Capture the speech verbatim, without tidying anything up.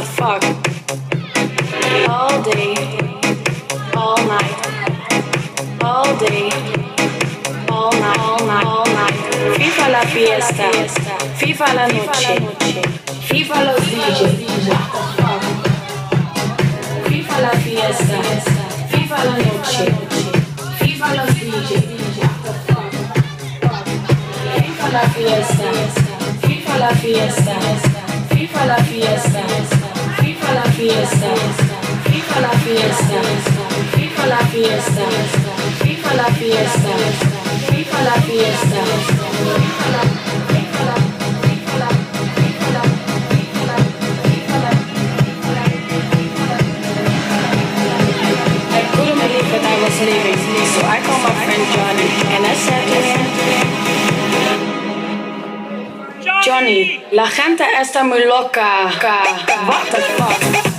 fuck? All day, all night, all day, all night, all night, all night. FIFA la fiesta, FIFA la noche, FIFA los D J. FIFA la fiesta, FIFA la noche, FIFA los D J. FIFA la fiesta, FIFA la fiesta, FIFA la fiesta, FIFA la fiesta, FIFA la fiesta, FIFA la fiesta, FIFA la fiesta, FIFA la fiesta, FIFA la I couldn't believe that I was leaving, so I called my friend Johnny and I said to him, Johnny, la gente está muy loca. What the fuck?